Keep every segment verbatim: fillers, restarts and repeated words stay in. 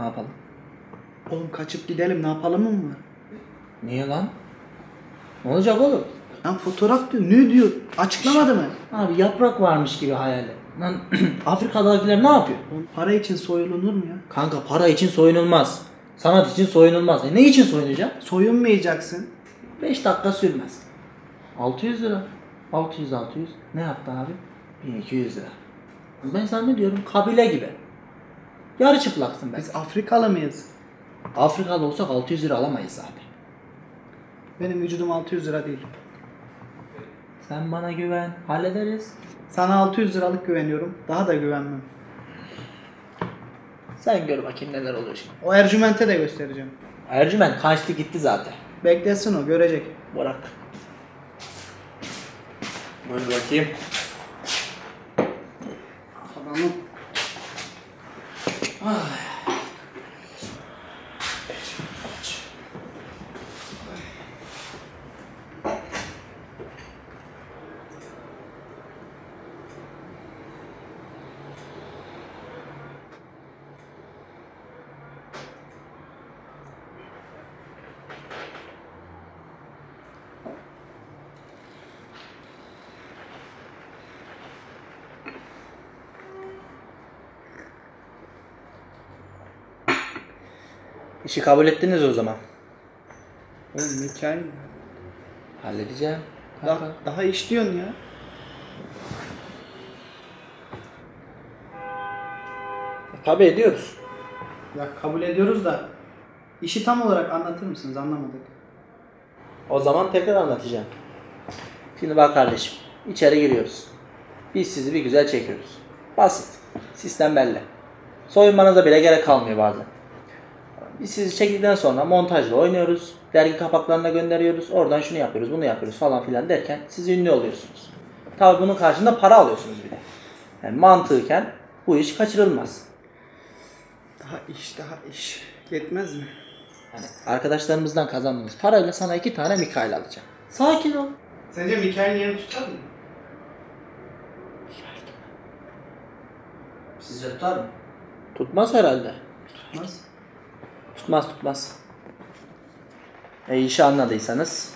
Ne yapalım? Oğlum kaçıp gidelim, ne yapalım mı var? Niye lan? Ne olacak oğlum? Lan fotoğraf diyor, ne diyor? Açıklamadı mı? Abi yaprak varmış gibi hayal et. Lan Afrika'dakiler ne yapıyor? Oğlum para için soyulunur mu ya? Kanka para için soyunulmaz. Sanat için soyunulmaz. E ne için soyunacak? Soyunmayacaksın. beş dakika sürmez. altı yüz lira. altı yüz altı yüz. Ne yaptı abi? bin iki yüz lira. Ben sana ne diyorum? Kabile gibi. Yarı çıplaksın ben. Biz Afrikalı mıyız? Afrikalı olsak altı yüz lira alamayız abi. Benim vücudum altı yüz lira değil. Sen bana güven. Hallederiz. Sana altı yüz liralık güveniyorum. Daha da güvenmem. Sen gör bakayım neler oluyor şimdi. O Ercüment'e de göstereceğim. Ercüment kaçtı gitti zaten. Beklesin o, görecek. Bırak. Buyur bakayım. Adamım. İşi kabul ettiniz o zaman. Oğlum Mikail. Halledeceğim. Daha, daha iş diyorsun ya. Tabii ediyoruz. Ya kabul ediyoruz da işi tam olarak anlatır mısınız? Anlamadık. O zaman tekrar anlatacağım. Şimdi bak kardeşim. İçeri giriyoruz. Biz sizi bir güzel çekiyoruz. Basit. Sistem belli. Soyunmanıza bile gerek kalmıyor bazen. Biz sizi çektikten sonra montajla oynuyoruz. Dergi kapaklarına gönderiyoruz. Oradan şunu yapıyoruz, bunu yapıyoruz falan filan derken siz ünlü oluyorsunuz. Tabii bunun karşında para alıyorsunuz bir de. Yani mantıken bu iş kaçırılmaz. Daha iş, daha iş. Yetmez mi? Yani arkadaşlarımızdan kazandığımız parayla sana iki tane Mikail alacağım. Sakin ol. Sence Mikail'in yerini tutar mı? Sizce tutar mı? Tutmaz herhalde. Tutmaz. Tutmaz tutmaz. E işi anladıysanız.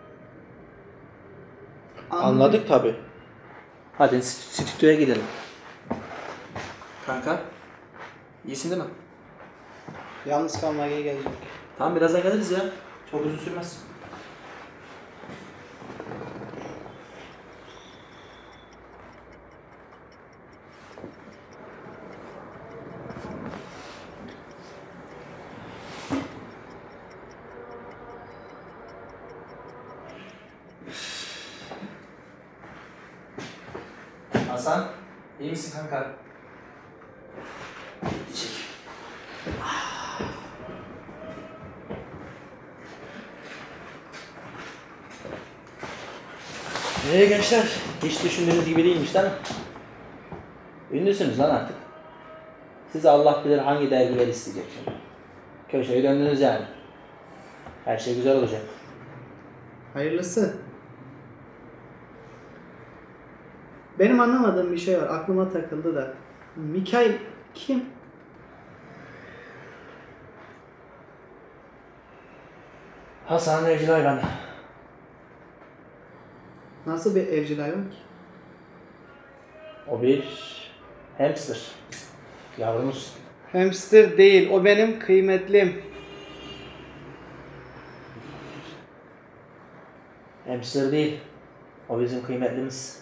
Anladık tabi. Hadi stüdyoya gidelim. Kanka. İyisin değil mi? Yalnız kalmaya gelecek. Tamam birazdan geliriz ya. Çok uzun sürmez. Hasan, iyi misin kanka? Çek. Eee gençler, hiç düşündüğünüz gibi değilmiş değil mi? Ünlüsünüz lan artık. Size Allah bilir hangi dergiler isteyecek şimdi. Köşeyi döndünüz yani. Her şey güzel olacak. Hayırlısı. Benim anlamadığım bir şey var. Aklıma takıldı da. Mikail kim? Hasan evcil hayvan. Nasıl bir evcil hayvan ki? O bir hamster. Yavrumuz. Hamster değil. O benim kıymetlim. Hamster değil. O bizim kıymetlimiz.